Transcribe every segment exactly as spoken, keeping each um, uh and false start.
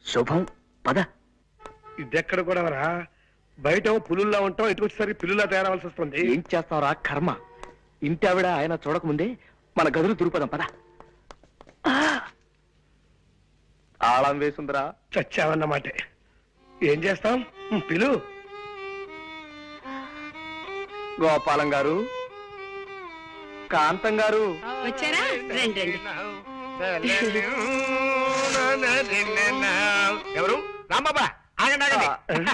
శుభం పద. ఇదెక్కడ కూడా రా, బయట పులుల్లా ఉంటాం, ఇటు వచ్చేసరికి పిల్లులా తయారవలసి వస్తుంది. ఏం చేస్తావురా కర్మ. ఇంటి ఆవిడ ఆయన చూడకముందే మన గదులు దురుపదాం పద. తాళం వేసుందిరా. చచ్చావన్నమాట. ఏం చేస్తాం, పిలు. గోపాలం గారు, కాంతం గారు వచ్చారా? రండి రండి. ఎవరు? రాంబాబా, ఆగండి ఆగండి.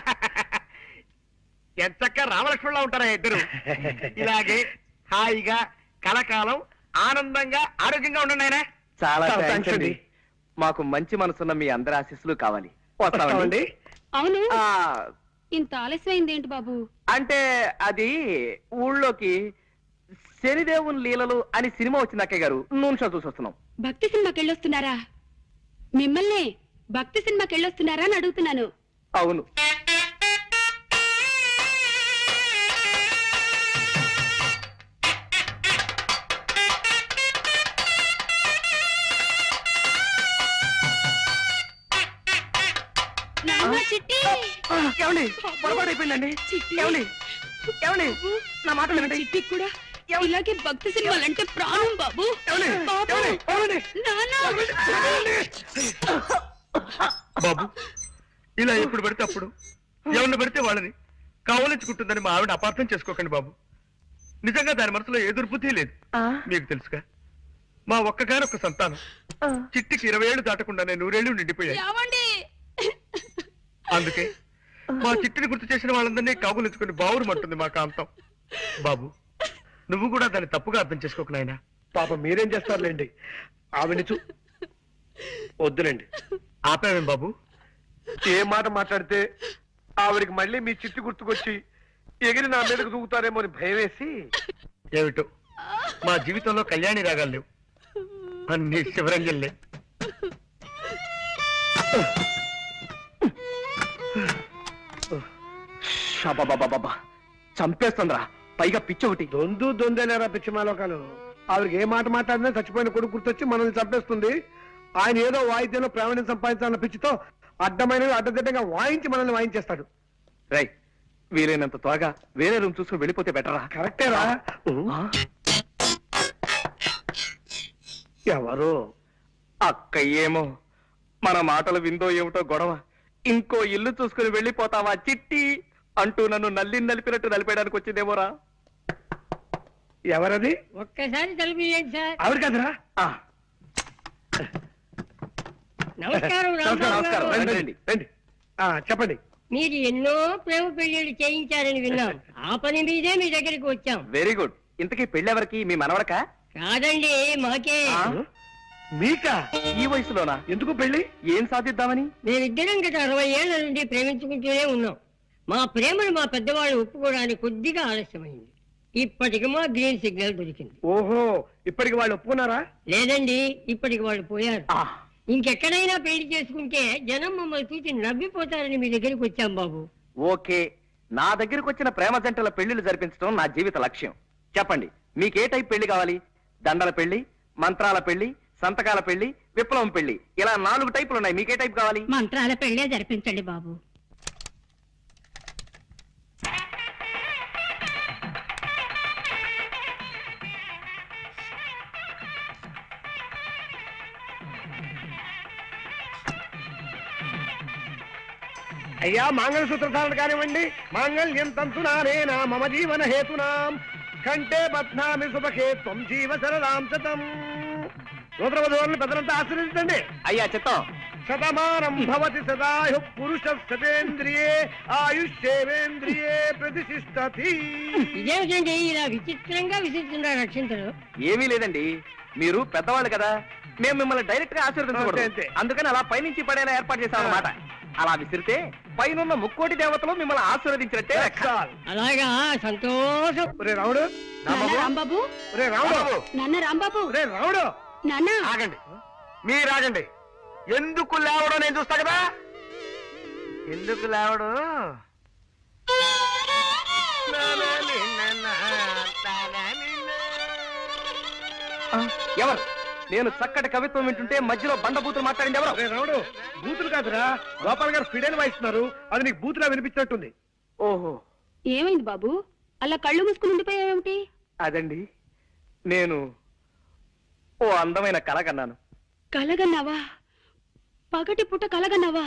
ఎంచక్క రామలక్ష్మణులా ఉంటారా ఇద్దరు. ఇలాగే హాయిగా కలకాలం ఆనందంగా ఆరోగ్యంగా ఉండండి ఆయన. చాలా థాంక్స్ అండి. మాకు మంచి మనసున్న మీ అందరి ఆశీస్సులు కావాలి. వస్తామండి. అవును, ఆ, ఇంత ఆలస్యమైంది ఏంటి బాబు? అంటే అది ఊళ్ళోకి శనిదేవుని లీలలు అని సినిమా వచ్చింది అక్కయ్య గారు, నూనె షో చూసి వస్తున్నాం. భక్తి సినిమాకి వెళ్ళొస్తున్నారా? మిమ్మల్ని భక్తి సినిమాకి వెళ్ళొస్తున్నారా అని అడుగుతున్నాను. అవును. ఏమండి, పొరపాటు అయిపోయిందండి. ఏమండి ఏమండి నా మాట వినండి. చిట్టి కూడా ఇలాగే భక్తి సినిమాలంటే ప్రాణం బాబు. బాబు, ఇలా ఎప్పుడు పడితే అప్పుడు ఎవరిని పడితే వాళ్ళని కావలించుకుంటుందని మా ఆవిడ అపార్థం చేసుకోకండి బాబు. నిజంగా దాని మనసులో ఏ దుర్బుద్ధి లేదు. మీకు తెలుసుగా, మా ఒక్కగానొక్క సంతానం చిట్టికి ఇరవై ఏళ్ళు దాటకుండానే నూరేళ్లు నిండిపోయాయి. అందుకే మా చిట్టిని గుర్తు చేసిన వాళ్ళందరినీ కాగులించుకుని బావురుమంటుంది మా కాంతం. బాబు, నువ్వు కూడా దాన్ని తప్పుగా అర్థం చేసుకోకు నాయనా. పాప మీరేం చేస్తారులేండి, ఆవిడని చూ. వద్దులేండి. ఆపావేం బాబు? ఏ మాట మాట్లాడితే ఆవిడికి మళ్ళీ మీ చిట్టి గుర్తుకొచ్చి ఎగిరి నా మీదకు దూకుతారేమో అని భయం వేసి. ఏమిటో మా జీవితంలో కళ్యాణి రాగాలు లేవు, అన్ని శివరంజన్లే. బాబా చంపేస్తుందిరా, పైగా పిచ్చి ఒకటి. దొందు దొందేలేరా పిచ్చిమాలోకాలు. ఆవిడకి ఏ మాట మాట్లాడినా చచ్చిపోయిన కొడుకు గుర్తొచ్చి మనల్ని చంపేస్తుంది. ఆయన ఏదో వాయిద్యంలో ప్రావీణ్యం సంపాదించాలన్న పిచ్చితో అడ్డమైనవి అడ్డదిడ్డంగా వాయించి మనల్ని వాయించేస్తాడు. రై, వీలైనంత త్వరగా వేరే రూమ్ చూసుకుని వెళ్ళిపోతే బెటరా? కరెక్టేరా. ఎవరు? అక్క ఏమో మన మాటలు విందో ఏమిటో గొడవ. ఇంకో ఇల్లు చూసుకుని వెళ్ళిపోతావా చిట్టి అంటూ నన్ను నల్లి నలిపినట్టు నలిపేయడానికి వచ్చిందేమోరా. ఎవరది? ఒక్కసారి తలుపు సార్. ఆవిడ కదరా? నమస్కారం. నమస్కారం. రండి రండి. చెప్పండి. మీరు ఎన్నో ప్రేమ పెళ్లిళ్ళు చేయించారని విన్నాం. ఆ పని మీదే మీ దగ్గరికి వచ్చాం. Very good. ఇంతకీ పెళ్ళెవరికి? మీ మనవడకా? కాదండి, మాకే. మీకా? ఈ వయసులోనా? ఎందుకు పెళ్లి? ఏం సాధిద్దామని? మేమిద్దరం గత అరవై ఏళ్ల నుండి ప్రేమించుకుంటూనే ఉన్నాం. మా ప్రేమను మా పెద్దవాళ్ళు ఒప్పుకోవడానికి కొద్దిగా ఆలస్యమైంది. ఇప్పటికి మా గ్రీన్ సిగ్నల్ దొరికింది. ఓహో, ఇప్పటికి వాళ్ళు ఒప్పుకున్నారా? లేదండి, ఇప్పటికి వాళ్ళు పోయారు. ఇంకెక్కడైనా పెళ్లి చేసుకుంటే జనం మమ్మల్ని చూసి నవ్విపోతారని మీ దగ్గరికి వచ్చాం బాబు. ఓకే, నా దగ్గరకు వచ్చిన ప్రేమ జంటల పెళ్లిళ్ళు జరిపించడం నా జీవిత లక్ష్యం. చెప్పండి, మీకే టైప్ పెళ్లి కావాలి? దండల పెళ్లి, మంత్రాల పెళ్లి, సంతకాల పెళ్లి, విప్లవం పెళ్లి, ఇలా నాలుగు టైపులు ఉన్నాయి. మీకే టైప్ కావాలి? మంత్రాల పెళ్లే జరిపించండి బాబు. అయ్యా, మంగళసూత్రధారణ కానివ్వండి. మాంగళ్యం తంతునానేనా మమ జీవన హేతునాం కంటే బధ్నామి శుభకే త్వం జీవ సరదాం శతం. నూతన వధువులను పెద్దలంతా ఆశీర్వదించండి. అయ్యా చిత్తం. శతమానం భవతి సదాయు పురుష శతేంద్రియే ఆయుష్యేంద్రియే ప్రతిష్ఠతి. ఇదేమిటండి ఇలా విచిత్రంగా విసిస్తున్నారు రక్షించరు? ఏమీ లేదండి, మీరు పెద్దవాళ్ళు కదా, మేము మిమ్మల్ని డైరెక్ట్ గా ఆశీర్వదించకూడదు. అందుకని అలా పైనుంచి పడేలా ఏర్పాటు చేశాం అన్నమాట. అలా విసిరితే పైనున్న ముక్కోటి దేవతలు మిమ్మల్ని ఆశీర్వదించినట్టే. అలాగా, సంతోషం. రాముడు, రాంబాబు, రాముడు, నాన్న రాంబాబు, రాముడు, నాన్న ఆగండి, మీరు ఆగండి. ఎందుకు లేవడం నేను చూస్తా కదా. ఎందుకు లేవడు? ఎవరు? నేను చక్కటి కవిత్వం వింటుంటే మధ్యలో బండబూతులు మాట్లాడింది ఎవరు? అరే రావుడు, బూతులు కాదురా, గోపాల్ గారు ఫిడేలు వాయిస్తున్నారు, అది నీకు బూతులా వినిపించినట్టుంది. ఓహో, ఏమైంది బాబు అలా కళ్ళు మూసుకుని ఉండిపోయావేమిటి? అదండి, నేను ఓ అందమైన కళ కన్నాను. కలగన్నావా? పగటి పుట్ట కలగన్నావా?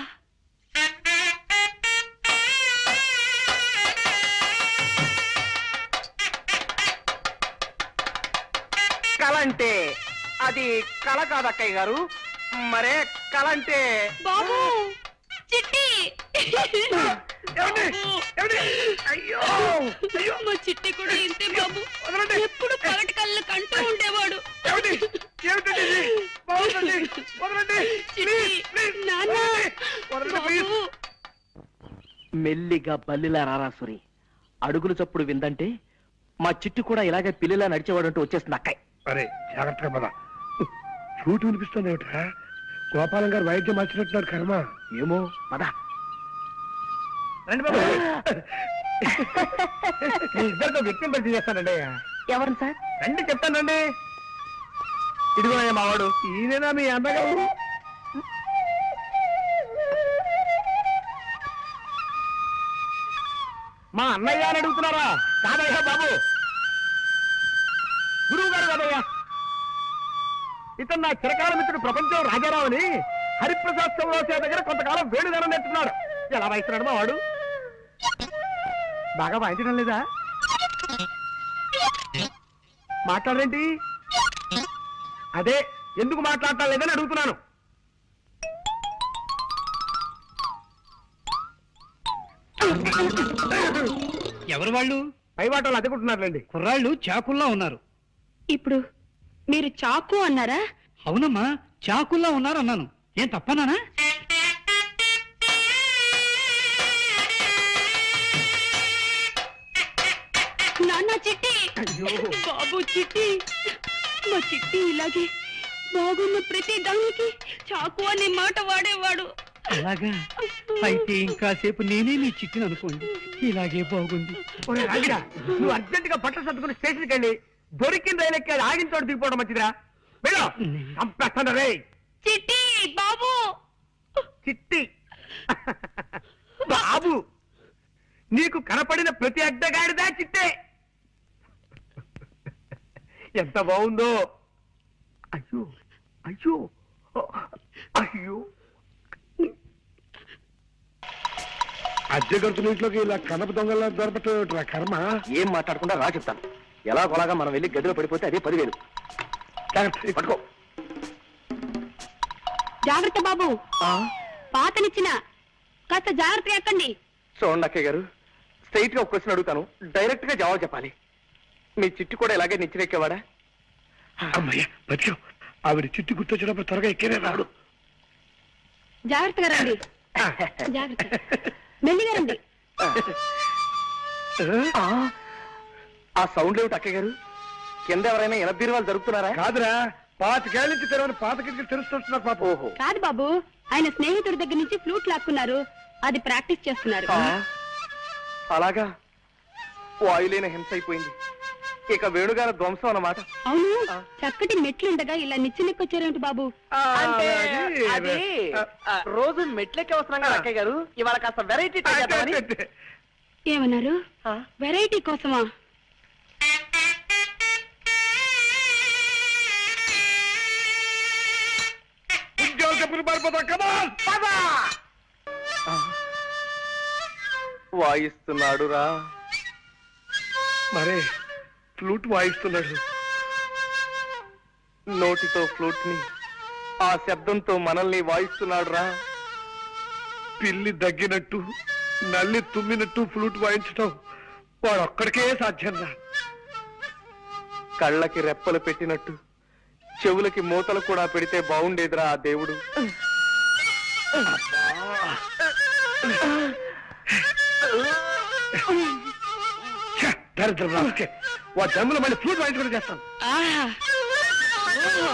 కళ అంటే అది కళ కాదు అక్కయ్య గారు, మరే కళ అంటే బాబు చిట్టి ఏమండి? ఏమండి? అయ్యో అయ్యో, మా చిట్టి కూడా ఇంతే బాబు, వదలండి. ఎప్పుడు పగటి కళ్ళు కంటూ ఉండేవాడు. ఏమండి? ఏమిటండి ఇది? బాగుందండి, వదలండి. చిట్టి, నాన్న, వదలండి, ప్లీజ్. బాబు. మెల్లిగా బల్లిలా రారాసురి, అడుగులు చప్పుడు విందంటే మా చిట్టు కూడా ఇలాగే పిల్లిలా నడిచేవాడంటూ వచ్చేస్తుంది అక్కయ్య. అరే జాగ్రత్తగా పద. ఫ్లూట్ వినిపిస్తుంది ఏమిట్రా? గోపాలం గారు వైద్యం మార్చినట్టున్నారు కర్మ. ఏమో పద. రండి బాబు. మీ ఇద్దరితో వ్యక్తిని పరిచయం చేస్తానండి. ఎవరు సార్? రండి చెప్తానండి. ఇదిగో మావాడు. ఈయనేనా మీ అన్నగారు? మా అన్నయ్య అని అడుగుతున్నారా? కాదయ్యా బాబు, గురువు గారు కాదయ్యా. ఇతను నా చిరకాల మిత్రుడు ప్రపంచం రాజారావు అని హరిప్రసాద్ చౌరాసే దగ్గర కొంతకాలం వేణుగానం నేర్చుకున్నాడు. ఎలా వాయిస్తున్నాడు మా వాడు? బాగా వాయించడం లేదా? మాట్లాడరేంటి? అదే ఎందుకు మాట్లాడటం లేదని అడుగుతున్నాను. ఎవరు వాళ్ళు? పై వాటలు అదుకుంటున్నారులేండి. కుర్రాళ్ళు చాకుల్లా ఉన్నారు. ఇప్పుడు మీరు చాకు అన్నారా? అవునమ్మా, చాకుల్లా ఉన్నారు అన్నాను. ఏం తప్పనానా? నాన్న చిట్టి, బాబు చిట్టి, మా చిట్టి ఇలాగే బాగున్న ప్రతి దానికి చాకు అనే మాట వాడేవాడు. అలాగా? అయితే ఇంకాసేపు నేనే మీ చిట్టిని అనుకోండి. ఇలాగే బాగుంది. ఒరే రాజురా, నువ్వు అర్జెంట్ గా బట్టలు సర్దుకుని స్టేషన్కి వెళ్ళి దొరికిన రైలు ఎక్కి ఆగిన చోటు దిగిపోవడం మంచిదిరా. వెళ్ళు, చంపేస్తాను రే. చిట్టి బాబు. చిట్టి బాబు, నీకు కనపడిన ప్రతి అడ్డగాడిదా చిట్టే. ఎంత బాగుందో. అయ్యో అయ్యో అయ్యో. అద్దె గడుతున్న ఇంట్లోకి ఇలా కనప దొంగలా దొరపట్టు కర్మ. ఏం మాట్లాడకుండా రా చెప్తాను. ఎలాగోలాగా మనం వెళ్ళి గదిలో పడిపోతే అదే పదివేలు. జాగ్రత్త, పట్టుకో. జాగ్రత్త బాబు, పాతనిచ్చిన కాస్త జాగ్రత్త ఎక్కండి. చూడండి అక్కయ్య గారు, స్ట్రైట్ గా ఒక క్వశ్చన్ అడుగుతాను, డైరెక్ట్ గా జవాబు చెప్పాలి. మీ చిట్టు కూడా ఇలాగే నిచ్చిరెక్కేవాడా? అమ్మయ్య బతికావు. ఆవిడ చిట్టు గుర్తొచ్చినప్పుడు త్వరగా ఎక్కేనే రాడు. జాగ్రత్తగా రండి, జాగ్రత్త, మెల్లిగా రండి. ఆ, ఆ సౌండ్ ఏమిటి అక్కయ్య గారు? కింద ఎవరైనా ఎనబీరువాలు జరుగుతున్నారా? కాదురా, పాతికేళ్ళ నుంచి తెరవని పాత కిటికీలు తెలుస్తుంటున్నారు పాప. ఓహో, కాదు బాబు, ఆయన స్నేహితుడి దగ్గర నుంచి ఫ్లూట్ లాక్కున్నారు, అది ప్రాక్టీస్ చేస్తున్నారు. ఆ, అలాగా. వాయులేని హింస అయిపోయింది. ఇక వేణుగారి ధ్వంసం అన్నమాట. అవును, చక్కటి మెట్లుండగా ఇలా నిచ్చినెక్కొచ్చారేమిటి బాబు? అంటే అది, అది ఆ, రోజు మెట్లెక్కి వస్తున్నాం కదా అక్కయ్య గారు, ఇవాళ కాస్త వెరైటీ ట్రై చేద్దామని. ఏమన్నారు? వెరైటీ కోసమా? ఉద్యోగ చెప్పులు పారిపోతాం కదా. వాయిస్తున్నాడు రా. మరే ఫ్లూట్ వాయిస్తున్నాడు. నోటితో ఫ్లూట్ ని ఆ శబ్దంతో మనల్ని వాయిస్తున్నాడు రా. పిల్లి దగ్గినట్టు నల్లి తుమ్మినట్టు ఫ్లూట్ వాయించటం వాడు ఒక్కడికే సాధ్యం రా. కళ్ళకి రెప్పలు పెట్టినట్టు చెవులకి మూతలు కూడా పెడితే బాగుండేదిరా ఆ దేవుడు. దరిద్రం రాకే, వా దమ్ములు మళ్ళీ ఫ్లూట్ వాయించుకుంటూ చేస్తాను. ఆహా, ఓహో.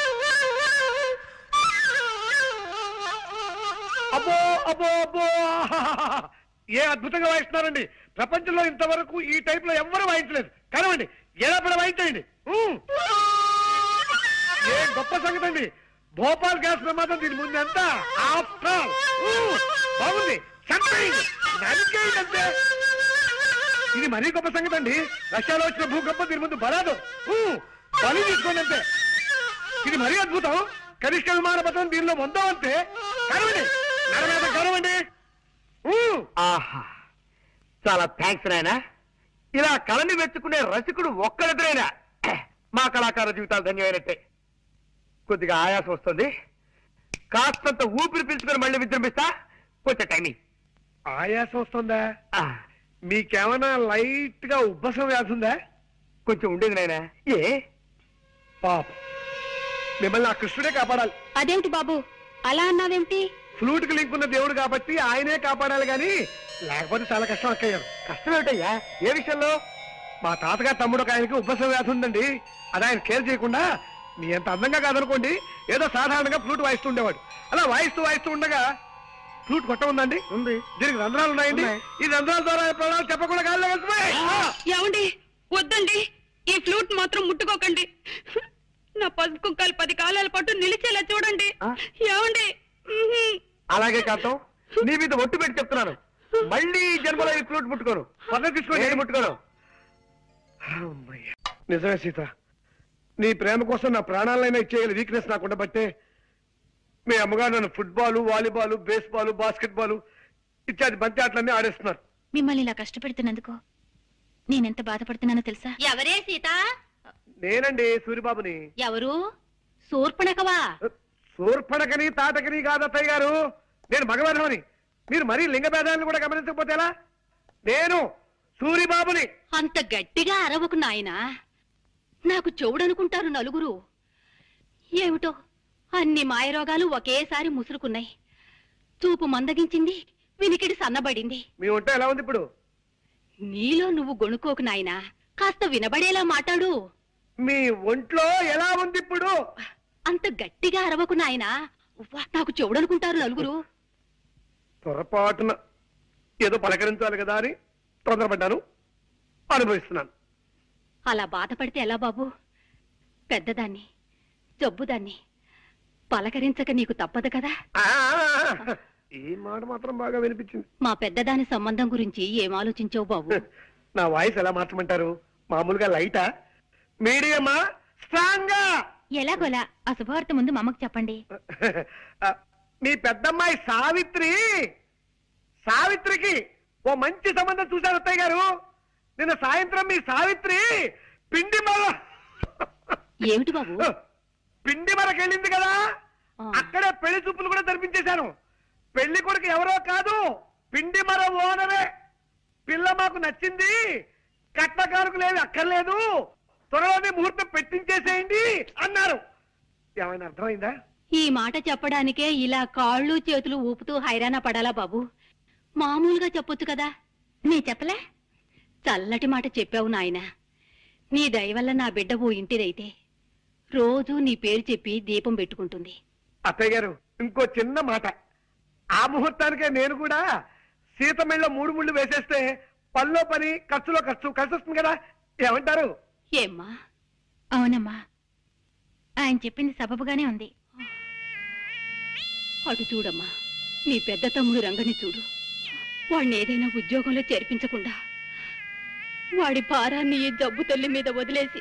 అబ్బో అబ్బో అబ్బో, ఏ అద్భుతంగా వాయిస్తున్నారండి. ప్రపంచంలో ఇంతవరకు ఈ టైప్ లో ఎవ్వరూ వాయించలేదు. కనవండి, ఎలా పడ వాయించండి. ఏ గొప్ప సంగతి అండి. భోపాల్ గ్యాస్ ప్రమాదం దీని ముందు ఎంత ఆఫ్టర్ బాగుంది. చంపేయండి, నరికేయండి అంతే. ఇది మరీ గొప్ప సంగతి అండి. రష్యాలో వచ్చిన భూకంపం దీని ముందు బలాదు. బలి తీసుకోండి అంతే. ఇది మరీ అద్భుతం. కనిష్ట విమాన పథకం దీనిలో పొందాం అంతే. కరవండి, నరమేత కరవండి. ఆహా, చాలా థ్యాంక్స్ నాయనా. ఇలా కళని మెచ్చుకునే రసికుడు ఒక్కరిద్దరైనా మా కళాకార జీవితాలు ధన్యమైనట్టే. కొద్దిగా ఆయాసం వస్తుంది, కాస్తంత ఊపిరి పీల్చుకొని మళ్ళీ విజృంభిస్తా. కొంచెం టైమింగ్. ఆయాసం వస్తుందా? మీకేమైనా లైట్ గా ఉబ్బసం వ్యాధి ఉందా? కొంచెం ఉండేది నాయనా. ఏ పాప, మిమ్మల్ని ఆ కృష్ణుడే కాపాడాలి. అదేమిటి బాబు అలా అన్నావేమిటి? ఫ్లూట్ కి లింక్ ఉన్న దేవుడు కాబట్టి ఆయనే కాపాడాలి గాని లేకపోతే చాలా కష్టం అక్కయ్యారు. కష్టం ఏమిటయ్యా? ఏ విషయంలో? మా తాతగారు తమ్ముడు ఒక ఆయనకి ఉబ్బసం వ్యాధి ఉందండి. అది ఆయన కేర్ చేయకుండా మీ అంత అందంగా కాదనుకోండి ఏదో సాధారణంగా ఫ్లూట్ వాయిస్తూ ఉండేవాడు. అలా వాయిస్తూ వాయిస్తూ ఉండగా ఫ్లూట్ కొట్ట ఉందండి. ఉంది. దీనికి రంధ్రాలు ఉన్నాయండి. ఈ రంధ్రాల ద్వారా ప్రాణాలు చెప్పకుండా గాల్లో వెళ్తున్నాయి. ఏమండి వద్దండి, ఈ ఫ్లూట్ మాత్రం ముట్టుకోకండి. నా పసుపు కుక్కలు పది కాలాల పాటు నిలిచేలా చూడండి. ఏమండి? అలాగే కాంతం, నీ మీద ఒట్టు పెట్టి చెప్తున్నాను, మళ్ళీ ఈ జన్మలో ఈ ఫ్లూట్ ముట్టుకోను. పద్ధతి తీసుకోండి. నేను ముట్టుకోను. నిజమే సీత, నీ ప్రేమ కోసం నా ప్రాణాలైనా ఇచ్చేయాలి వీక్నెస్ నాకు ఉండబట్టే మీ అమ్మగారు నన్ను football, volleyball, baseball, basketball ఇత్యాది బంతి ఆటలన్నీ ఆడేస్తున్నారు. మిమ్మల్ని ఇలా కష్టపెడుతున్నందుకు నేనెంత బాధపడుతున్నానో తెలుసా? ఎవరే సీత? నేనండి సూరిబాబుని. ఎవరు? శూర్పణఖవా? శూర్పణకని తాటకని కాదత్తయ్య గారు, నేను మగవేధమని. మీరు మరీ లింగ భేదాలను కూడా గమనించకపోతే ఎలా? నేను సూరిబాబుని. అంత గట్టిగా అరవకు నాయనా, నాకు చెవుడనుకుంటారు నలుగురు. ఏమిటో అన్ని మాయరోగాలు ఒకేసారి ముసురుకున్నాయి. చూపు మందగించింది, వినికిడి సన్నబడింది. మీ ఒంట ఎలా ఉంది ఇప్పుడు? నీలో నువ్వు గొణుకోకు నాయనా, కాస్త వినబడేలా మాట్లాడు. మీ ఒంట్లో ఎలా ఉంది ఇప్పుడు? అంత గట్టిగా అరవకు నాయనా, ఉవ్వ, నాకు చెవుడనుకుంటారు నలుగురు. పొరపాటున ఏదో పలకరించాలి కదా అని తొందరపడ్డాను, అనుభవిస్తున్నాను. అలా బాధపడితే ఎలా బాబు? పెద్దదాన్ని, జబ్బుదాన్ని పలకరించక నీకు తప్పదు కదా. ఆ, ఈ మాట మాత్రం బాగా వినిపించింది. మా పెద్దదాని సంబంధం గురించి ఏం ఆలోచించావు బాబు? నా వాయిస్ ఎలా మార్చమంటారు? మామూలుగా లైటా, మీడియమా, స్ట్రాంగా? ఎలాగోలా ఆ శుభవార్త ముందు మా అమ్మకు చెప్పండి. మీ పెద్దమ్మాయి సావిత్రి, సావిత్రికి ఓ మంచి సంబంధం చూశారు అత్తయ్య గారు. నిన్న సాయంత్రం మీ సావిత్రి పిండి మర ఏమిటి బాబు? పిండి మరకెళ్ళింది కదా, అక్కడే పెళ్లి చూపులు కూడా జరిపించేశాను. పెళ్లి కొడుకు ఎవరో కాదు, పిండి మర ఓనరే. పిల్ల మాకు నచ్చింది, కట్నకారుకులేవి అక్కర్లేదు, త్వరలోనే ముహూర్తం పెట్టించేసేయండి అన్నారు. ఏమైనా అర్థమైందా? ఈ మాట చెప్పడానికే ఇలా కాళ్ళు చేతులు ఊపుతూ హైరాణ పడాలా బాబు? మామూలుగా చెప్పొచ్చు కదా. నీ చెప్పలే? చల్లటి మాట చెప్పావు నాయన. నీ దయ వల్ల నా బిడ్డ ఓ ఇంటిదైతే రోజూ నీ పేరు చెప్పి దీపం పెట్టుకుంటుంది. అత్తయ్య గారు, ఇంకో చిన్న మాట. ఆ ముహూర్తానికే నేను కూడా సీతమిళ్ళ మూడు ముళ్ళు వేసేస్తే పనిలో పని, ఖర్చులో ఖర్చు కలిసి వస్తుంది కదా. ఏమంటారు? ఏమ్మా? అవునమ్మా, ఆయన చెప్పింది సబబుగానే ఉంది. అటు చూడమ్మా, నీ పెద్ద తమ్ముడు రంగని చూడు. వాడిని ఏదైనా ఉద్యోగంలో చేర్పించకుండా వాడి భారాన్ని ఈ జబ్బు తల్లి మీద వదిలేసి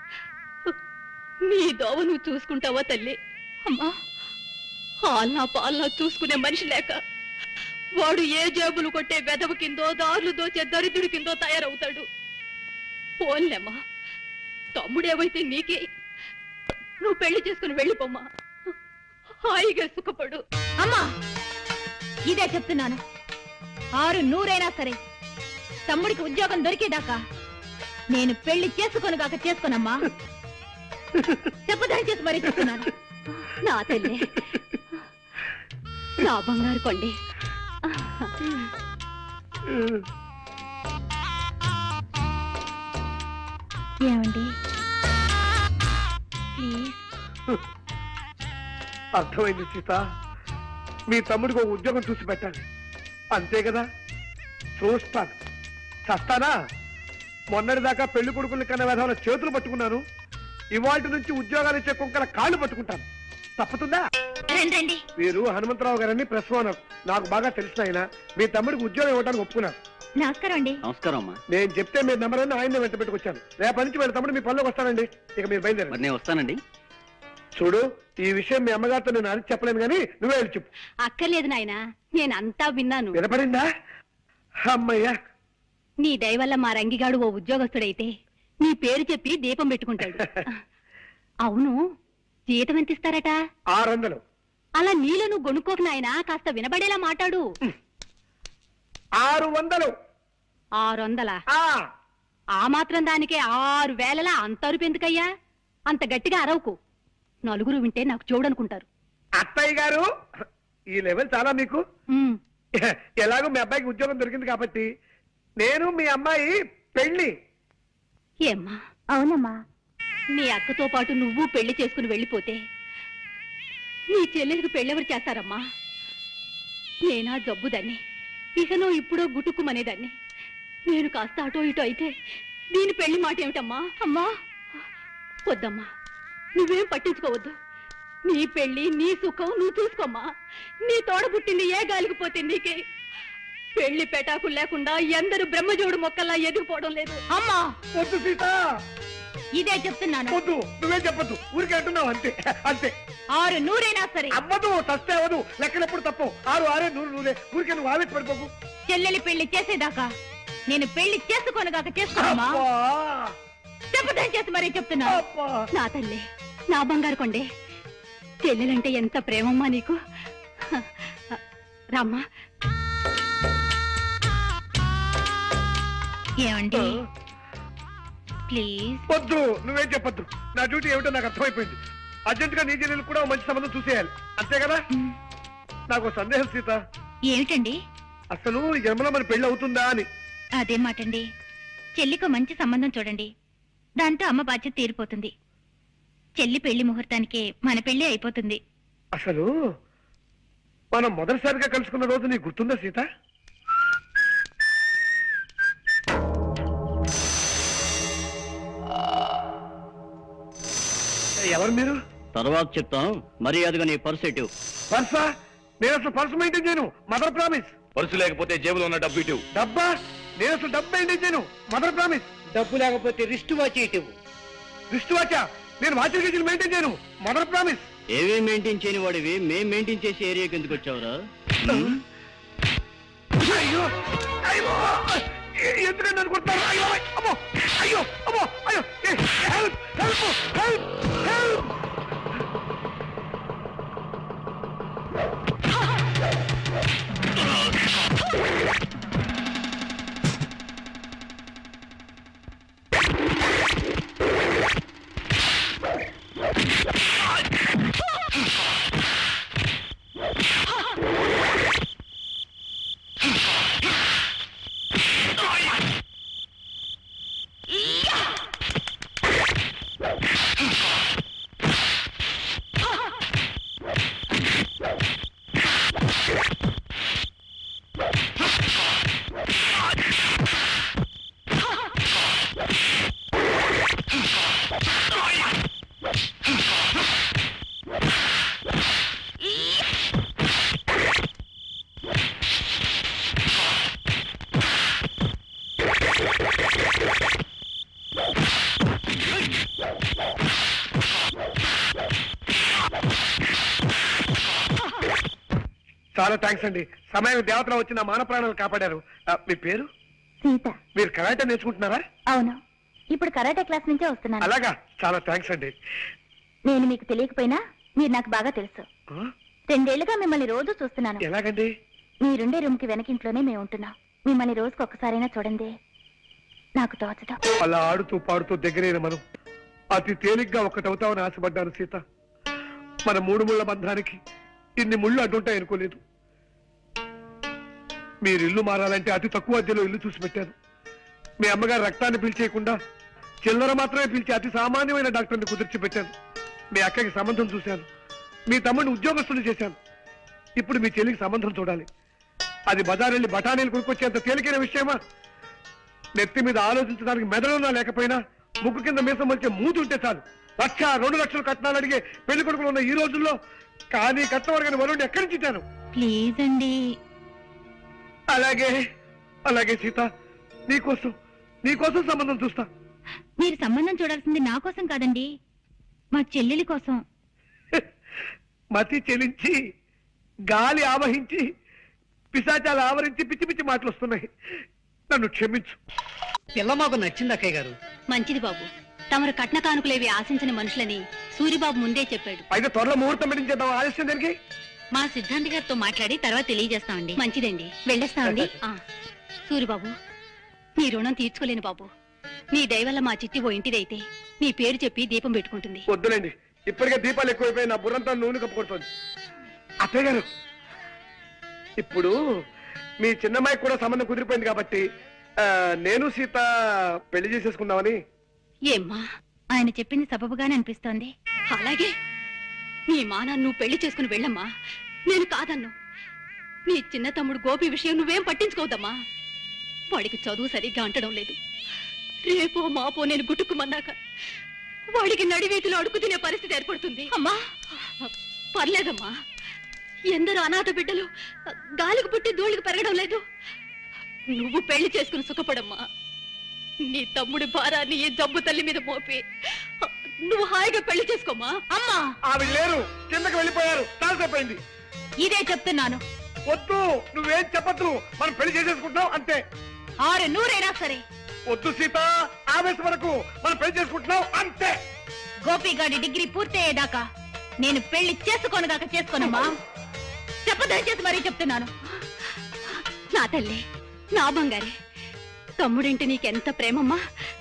నీ దోవ నువ్వు చూసుకుంటావా తల్లి? అమ్మా, హాల్నా పాలనా చూసుకునే మనిషి లేక వాడు ఏ జేబులు కొట్టే వెదవ కిందో, దారులు దోచే దరిద్రుడి కిందో తయారవుతాడు. పోన్లేమ్మా, తమ్ముడేవైతే నీకే. నువ్వు పెళ్లి చేసుకుని వెళ్ళిపోమ్మా, హాయిగా సుఖపడు. అమ్మా, ఇదే చెప్తున్నాను. ఆరు నూరైనా సరే తమ్ముడికి ఉద్యోగం దొరికేదాకా నేను పెళ్లి చేసుకొని కాక చేసుకోనమ్మా. చెప్పదని చేసి మరీ చెప్తున్నాను. నా తల్లి, నా బంగారు కొండే. ఏమండి ప్లీజ్? అర్థమైంది సీత, మీ తమ్ముడికి ఒక ఉద్యోగం చూసి పెట్టాలి అంతే కదా. చూస్తాను, చస్తానా? మొన్నటిదాకా పెళ్లి కొడుకుల్ని కన్నా విధాల చేతులు పట్టుకున్నాను. ఇవాళ నుంచి ఉద్యోగాలు ఇచ్చే కుంకల కాళ్ళు పట్టుకుంటాను. తప్పుతుందా? రండి రండి. మీరు హనుమంతరావు గారని ప్రెస్ ఓనర్, నాకు బాగా తెలిసిన ఆయన. మీ తమ్ముడికి ఉద్యోగం ఇవ్వడానికి ఒప్పుకున్నారు. నమస్కారం అండి. నమస్కారం అమ్మా. నేను చెప్తే మీ నెంబర్ అని ఆయన వెంట పెట్టుకొచ్చాను. రేపటి నుంచి వీళ్ళ తమ్ముడు మీ పనిలోకి వస్తానండి. ఇక మీరు బయలుదేరండి. నేను వస్తానండి. చూడు, ఈ విషయం మీ అమ్మగారితో నేను అరిచి చెప్పలేను కానీ నువ్వే వెళ్ళి చెప్పు. అక్కర్లేదు నాయనా, నేనంతా విన్నాను. వినపడిందా? అమ్మయ్యా, నీ దయ వల్ల మా రంగిగాడు ఓ ఉద్యోగస్తుడైతే నీ పేరు చెప్పి దీపం పెట్టుకుంటాడు. అవును, జీతం ఎంత ఇస్తారట? ఆరు వందలు. అలా నీలో నువ్వు గొనుక్కోకు నాయనా, కాస్త వినబడేలా మాట్లాడు. ఆరు వందలు. ఆరు వందలా? ఆ ఆ మాత్రం దానికే ఆరు వేలలా అంత అరుపు ఎందుకయ్యా? అంత గట్టిగా అరవకు, నలుగురు వింటే నాకు చూడనుకుంటారు. అత్తయ్య గారు, ఈ లెవెల్ చాలా మీకు. ఉమ్, ఎలాగో మీ అబ్బాయికి ఉద్యోగం దొరికింది కాబట్టి నేను మీ అమ్మాయి పెళ్లి. ఏమ్మా? అవునమ్మా. నీ అక్కతో పాటు నువ్వు పెళ్లి చేసుకుని వెళ్ళిపోతే నీ చెల్లెలికి పెళ్ళెవరు చేస్తారమ్మా? నేనా జబ్బుదాన్ని, ఇకనో ఇప్పుడో గుటుక్కుమనేదాన్ని. నేను కాస్త అటో ఇటో అయితే దీని పెళ్లి మాట ఏమిటమ్మా? అమ్మా వద్దమ్మా, నువ్వేం పట్టించుకోవద్దు. నీ పెళ్లి నీ సుఖం నువ్వు చూసుకోమ్మా. నీ తోడ పుట్టింది ఏ గాలికి పోతుంది నీకే. పెళ్లి పెటాకులు లేకుండా ఎందరు బ్రహ్మజోడు మొక్కల్లా ఎదిగిపోవడం లేదు. అమ్మా వద్దు సీత, ఇదే చెప్తున్నాను. వద్దు, నువ్వే చెప్పొద్దు. ఊరికే అంటున్నావు అంతే. అంతే. ఆరు నూరైనా సరే అవ్వదు, తస్తే అవ్వదు. లెక్కలెప్పుడు తప్పు. ఆరు ఆరే నూరు నూరే. ఊరికే నువ్వు ఆవేశ పడిపోకు. చెల్లెలి పెళ్లి చేసేదాకా నేను పెళ్లి చేసుకోనగాక చేసుకోమా? చెప్పదని చేసి మరీ చెప్తున్నా. నా తల్లి, నా బంగారు కొండే, చెల్లెలంటే ఎంత ప్రేమమ్మా నీకు. రామ్మా. ఏమండి ప్లీజ్? వద్దు, నువ్వేం చెప్పొద్దు. నా డ్యూటీ ఏమిటో నాకు అర్థమైపోయింది. అర్జెంట్ గా నీ చెల్లెలు కూడా ఓ మంచి సంబంధం చూసేయాలి, అంతే కదా? నాకు సందేహం సీత. ఏమిటండి? అసలు ఈ జన్మలో మన పెళ్లి అవుతుందా అని. అదే మాటండి. చెల్లికో మంచి సంబంధం చూడండి, దాంతో అమ్మ బాధ్యత తీరిపోతుంది. చెల్లి పెళ్లి ముహూర్తానికే మన పెళ్లి అయిపోతుంది. అసలు మనం మొదటిసారిగా కలుసుకున్న రోజు నీకు గుర్తుందా సీత? ఎవరు మీరు? తర్వాత చెప్తాం, మర్యాదగా నీ పర్స్ ఎటు. పర్సా? నేను అసలు పర్సు మెయింటైన్ చేయను. Mother promise. పర్సు లేకపోతే జేబులో ఉన్న డబ్బు ఇటు. డబ్బా? నేను అసలు డబ్బు మెయింటైన్ చేయను. Mother promise. డబ్బు లేకపోతే రిస్ట్ వాచ్ ఇటు. రిస్ట్ వాచా? నేను వాచ్ గేజీలు మెయింటైన్ చేయను. Mother promise. ఏవే మెయింటైన్ చేయని వాడివి మేం మెయింటైన్ చేసే ఏరియాకి ఎందుకు వచ్చావురా? అయ్యో అయ్యో, ఎందుకంటే అనుకుంటున్నారు? అయ్యో అమ్మో, అయ్యో అమ్మో, అయ్యో, హెల్ప్ హెల్ప్ హెల్ప్ హెల్ప్. చాలా థ్యాంక్స్ అండి. సమయం దేవతలో వచ్చి నా మాన ప్రాణాలు కాపాడారు. మీ పేరు? సీత. మీరు కరాటే నేర్చుకుంటున్నారా? అవును, ఇప్పుడు కరాటే క్లాస్ నుంచే వస్తున్నాను. అలాగా, చాలా థ్యాంక్స్ అండి. నేను మీకు తెలియకపోయినా మీరు నాకు బాగా తెలుసు. రెండేళ్లుగా మిమ్మల్ని రోజు చూస్తున్నాను. ఎలాగండి? మీరుండే రూమ్ కి వెనకింట్లోనే మేము ఉంటున్నాం. మిమ్మల్ని రోజుకు ఒక్కసారైనా చూడండి, నాకు తోచదు. అలా ఆడుతూ పాడుతూ దగ్గరైన మనం అతి తేలిగ్గా ఒక్కటవుతామని ఆశపడ్డాను సీత. మన మూడు ముళ్ళ బంధానికి ఇన్ని ముళ్ళు అడ్డుంటాయి అనుకోలేదు. మీరు ఇల్లు మారాలంటే అతి తక్కువ అద్దెలో ఇల్లు చూసి పెట్టాను. మీ అమ్మగారు రక్తాన్ని పిలిచేయకుండా చిల్లర మాత్రమే పిలిచి అతి సామాన్యమైన డాక్టర్ని కుదిర్చి పెట్టాను. మీ అక్కకి సంబంధం చూశాను. మీ తమ్ముడిని ఉద్యోగస్తులు చేశాను. ఇప్పుడు మీ చెల్లికి సంబంధం చూడాలి. అది బజారెళ్ళి బఠానీలు కొనుక్కొచ్చేంత తేలికైన విషయమా? నెత్తి మీద ఆలోచించడానికి మెదడున్నా లేకపోయినా ముక్కు కింద మీసం వచ్చే మూతుంటే చాలు లక్ష రెండు లక్షలు కట్నాలు అడిగే పెళ్లి కొడుకులు ఉన్న ఈ రోజుల్లో కానీ కట్టవరగని వరుణ్ణి ఎక్కడి నుంచి ఇచ్చాను? ప్లీజ్ అండి. అలాగే అలాగే సీత, నీకోసం నీకోసం సంబంధం చూస్తా. మీరు సంబంధం చూడాల్సింది నా కోసం కాదండి, మా చెల్లెలి కోసం. మతి చెలించి గాలి ఆవహించి పిశాచాలు ఆవరించి పిచ్చి పిచ్చి మాటలు వస్తున్నాయి. నన్ను క్షమించు. పిల్ల మాకు నచ్చింది అక్కయ్య గారు. మంచిది బాబు. తమరు కట్న కానుకలేవి ఆశించిన మనుషులని సూరిబాబు ముందే చెప్పాడు. అయితే త్వరలో ముహూర్తం పెట్టించేద్దాం. ఆలస్యం దానికి మా సిద్ధాంతి గారితో మాట్లాడి తర్వాత తెలియజేస్తామండి. మంచిదండి, వెళ్ళేస్తామండి. సూరిబాబు, నీ రుణం తీర్చుకోలేను బాబు. నీ దయవల్ల మా చిట్టి ఓ ఇంటిదైతే నీ పేరు చెప్పి దీపం పెట్టుకుంటుంది. వద్దులేండి, ఇప్పటికే దీపాలు ఎక్కువైపోయి నా బుర్రంతా నూనె కప్పుకొడుతుంది. అత్తయ్య గారు, ఇప్పుడు మీ చిన్నమ్మాయికి కూడా సంబంధం కుదిరిపోయింది కాబట్టి నేను సీత పెళ్లి చేసేసుకుందామని. ఏమ్మా, ఆయన చెప్పింది సబబుగానే అనిపిస్తోంది. అలాగే నీ మానా నువ్వు పెళ్లి చేసుకుని వెళ్ళమ్మా, నేను కాదన్ను. నీ చిన్న తమ్ముడు గోపి విషయం నువ్వేం పట్టించుకోవద్దమ్మా. వాడికి చదువు సరిగ్గా అంటడం లేదు. రేపో మాపో నేను గుట్టుకుమన్నాక వాడికి నడివీధిలో అడుగు తినే పరిస్థితి ఏర్పడుతుంది. అమ్మా పర్లేదమ్మా, ఎందరో అనాథ బిడ్డలు గాలికి పుట్టి ధూళికి పెరగడం లేదు. నువ్వు పెళ్లి చేసుకుని సుఖపడమ్మా. నీ తమ్ముడి భారాన్ని ఈ జబ్బు తల్లి మీద మోపి నువ్వు హాయిగా పెళ్లి చేసుకోమా. అమ్మా, ఆవిడ లేరు, కిందకి వెళ్ళిపోయారు. తాల్సైపోయింది. ఇదే చెప్తున్నాను. వద్దు, నువ్వేం చెప్పద్దు. మనం పెళ్లి చేసేసుకుంటున్నాం అంతే. ఆరు నూరైనా సరే. వద్దు సీత, ఆవేశం వరకు మనం పెళ్లి చేసుకుంటున్నాం అంతే. గోపిగాడి డిగ్రీ పూర్తయ్యేదాకా నేను పెళ్లి చేసుకోనుగాక చేసుకోనమ్మా. చెప్పదయచేసి మరీ చెప్తున్నాను. నా తల్లి, నా బంగారే, తమ్ముడింటి నీకెంత ప్రేమమ్మా.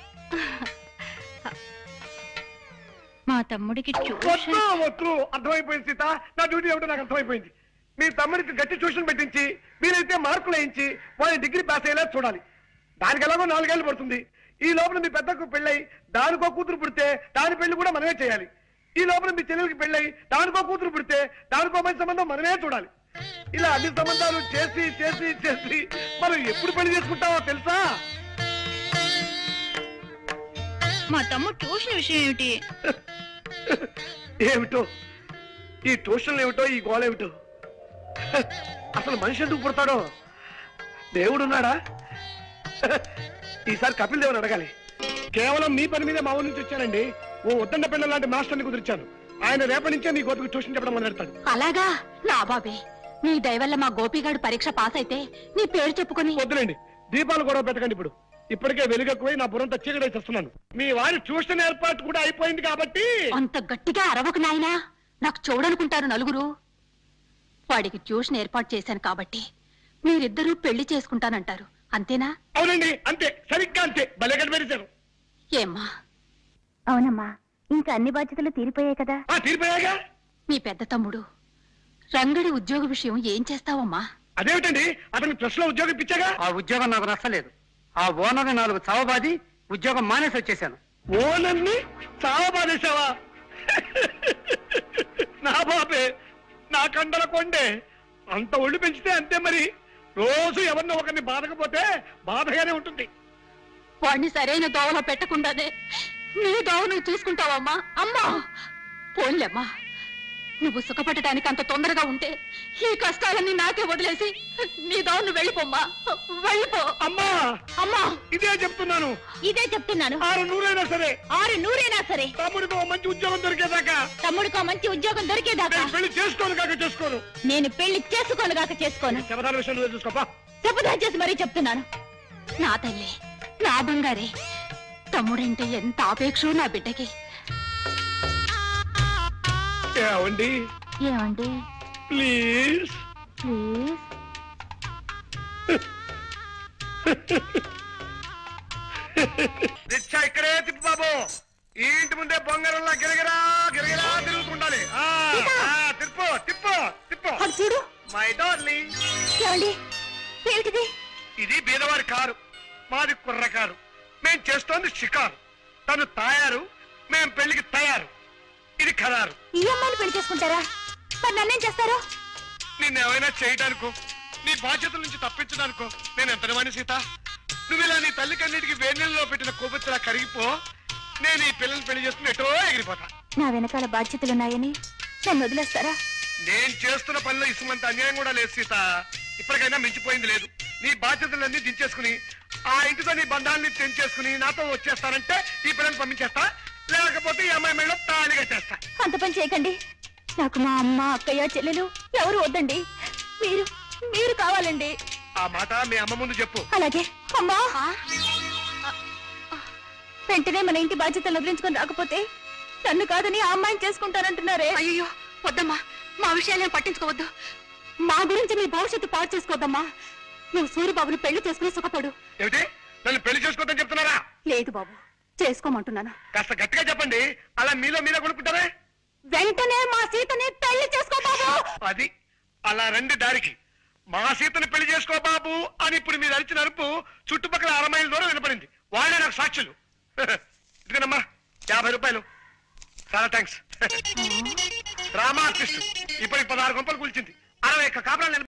మా తమ్ముడికి వద్దు వద్దు, అర్థమైపోయింది సీత. నా డ్యూటీ ఏమిటో నాకు అర్థమైపోయింది. మీ తమ్ముడికి గట్టి ట్యూషన్ పెట్టించి మీరైతే మార్కులు వేయించి వాళ్ళని డిగ్రీ పాస్ అయ్యేలా చూడాలి. దానికి ఎలాగో నాలుగేళ్లు పడుతుంది. ఈ లోపల మీ పెద్దకు పెళ్ళై దానికో కూతురు పుడితే దాని పెళ్లి కూడా మనమే చేయాలి. ఈ లోపల మీ చెల్లెలకి పెళ్ళై దానికో కూతురు పుడితే దానికో మంచి సంబంధం మనమే చూడాలి. ఇలా అన్ని సంబంధాలు చేసి చేసి చేసి మనం ఎప్పుడు పెళ్లి చేసుకుంటామో తెలుసా? మా తమ్ముడు ట్యూషన్ విషయం ఏమిటి? ఏమిటో ఈ ట్యూషన్లు ఏమిటో ఈ గోళ ఏమిటో. అసలు మనిషి ఎందుకు పుడతాడో? దేవుడున్నాడా? ఈసారి కపిల్ దేవుని అడగాలి. కేవలం మీ పని మీద మా ఊరి నుంచి వచ్చానండి. ఓ ఉద్దండ పిల్లల లాంటి మాస్టర్ని కుదిర్చాను. ఆయన రేపటి నుంచే నీ గోపికి ట్యూషన్ చెప్పడం మొదలెడతాడు. అలాగా? నా బాబే, నీ దయవల్ల మా గోపిగాడు పరీక్ష పాస్ అయితే నీ పేరు చెప్పుకొని. వద్దులేండి, దీపాలు గొడవ పెట్టకండి. ఇప్పుడు ఇప్పటికే వెలుగెక్కువై నా బుర్రంతా చీకటి చేస్తున్నాను. మీ వారి ట్యూషన్ ఏర్పాటు కూడా అయిపోయింది కాబట్టి. అంత గట్టిగా అరవకు నాయనా, నాకు చూడనుకుంటారు నలుగురు. వాడికి ట్యూషన్ ఏర్పాటు చేశాను కాబట్టి మీరిద్దరూ పెళ్లి చేసుకుంటానంటారు, అంతేనా? అవునండి, అంతే, సరిగ్గా అంతే. భలే కనిపెట్టారు. ఏమ్మా? అవునమ్మా, ఇంకా అన్ని బాధ్యతలు తీరిపోయాయి కదా. తీరిపోయాగా. మీ పెద్ద తమ్ముడు రంగడి ఉద్యోగ విషయం ఏం చేస్తావమ్మా? అదేమిటండి, అతనికి ప్రెస్ లో ఉద్యోగం ఇప్పించాగా. ఆ ఉద్యోగం నాకు నచ్చలేదు. ఆ ఓనర్ నాలుగు చవబాది ఉద్యోగం మానేసి వచ్చేసాను. ఓనర్ని చావబాదేశావా? నా బాబే, నా కండల కొండే. అంత ఒళ్ళు పెంచితే అంతే మరి. రోజు ఎవరినో ఒకరిని బాధకపోతే బాధగానే ఉంటుంది. వాడిని సరైన దోవలో పెట్టకుండానే నీ దోవ నువ్వు చూసుకుంటావమ్మా. అమ్మా పోన్లేమ్మా, నువ్వు సుఖపడటానికి అంత తొందరగా ఉంటే ఈ కష్టాలన్నీ నాకే వదిలేసి నీ దోవ నువ్వు వెళ్ళిపోమ్మా, వెళ్ళిపో. అమ్మా అమ్మా, ఇదే చెప్తున్నాను. ఇదే చెప్తున్నాను. ఆరు నూరైనా సరే, ఆరు నూరైనా సరే. తమ్ముడికి ఓ మంచి ఉద్యోగం దొరికేదాకా, తమ్ముడికో మంచి ఉద్యోగం దొరికేదాకా నేను పెళ్లి చేసుకోను కాక చేసుకోను. నేను పెళ్లి చేసుకోనుగాక చేసుకోను. శబదాల విషయంలో చూసుకోపా. శపథం చేసి మరీ చెప్తున్నాను. నా తల్లి, నా బంగారే, తమ్ముడంటే ఎంత ఆపేక్షో నా బిడ్డకి. ఏమండి ఏమండి? Please please. రిక్షా ఇక్కడే తిప్పు బాబు. ఈ ఇంటి ముందే బొంగరంలా గిరగిరా గిరగిరా తిరుగుతుండాలి. ఆ, ఆ, తిప్పు తిప్పు తిప్పు. అది చూడు. My darling. ఏమండి, ఏమిటిది? ఇది బీదవారి కారు, మాది కుర్ర కారు. మేం చేస్తోంది షికారు. తను తాయారు, మేం పెళ్లికి తయారు. ఇది ఖరారు. ఈ అమ్మాయిని పెళ్లి చేసుకుంటారా? మరి నన్నేం చేస్తారు? నిన్నేమైనా చేయడానికో, నీ బాధ్యతల నుంచి తప్పించడానికో నేను ఎంత వాణి సీత. నువ్వు ఇలా నీ తల్లి కన్నిటికి వేణెల్లో పెట్టిన కొవ్వొత్తిలా కరిగిపో. నేను ఈ పిల్లల్ని పెళ్లి చేసుకుని ఎటో ఎగిరిపోతా. నా వెనకాల బాధ్యతలున్నాయని నన్ను వదిలేస్తారా? నేను చేస్తున్న పనిలో ఇసుమంత అన్యాయం కూడా లేదు సీత. ఇప్పటికైనా మించిపోయింది లేదు. నీ బాధ్యతలన్నీ దించేసుకుని ఆ ఇంటితో నీ బంధాన్ని తెంచేసుకుని నాతో వచ్చేస్తానంటే ఈ పిల్లల్ని పంపించేస్తా, లేకపోతే ఈ అమ్మాయి మెడలో తాళి కట్టేస్తా. అంత పని చేయకండి. నాకు మా అమ్మ అక్కయ్య చెల్లెలు ఎవరు వద్దండి. మీరు మీరు కావాలండి. ఆ మాట మీ అమ్మ ముందు చెప్పు. అలాగే. అమ్మా, వెంటనే మన ఇంటి బాధ్యతలు వదిలించుకొని రాకపోతే నన్ను కాదని ఆ అమ్మాయిని చేసుకుంటానంటున్నారే. అయ్యో వద్దమ్మా, మా విషయాలేం పట్టించుకోవద్దు. మా గురించి మీ భవిష్యత్తు పాడు చేసుకోవద్దమ్మా. నువ్వు సూర్యబాబుని పెళ్లి చేసుకుని సుఖపడు. ఏమిటి, నన్ను పెళ్లి చేసుకోవద్దని చెప్తున్నారా? లేదు బాబు, చేసుకోమంటున్నాను. కాస్త గట్టిగా చెప్పండి, అలా మీలో మీలో కొనుక్కుంటారే. వెంటనే మా సీతని పెళ్లి చేసుకో బాబు. అది అలా రండి దారికి. మా సీతను పెళ్లి చేసుకో బాబు అని ఇప్పుడు మీరు అరిచిన అరుపు చుట్టుపక్కల అర మైళ్ళ దూరం వినపడింది. వాళ్ళే నాకు సాక్షులు. ఇదిగోనమ్మా యాభై రూపాయలు. చాలా థ్యాంక్స్. డ్రామా ఆర్టిస్ట్ ఇప్పటికి పదహారు గంపలు కూల్చింది. అరవై ఒక్క కాపురాలు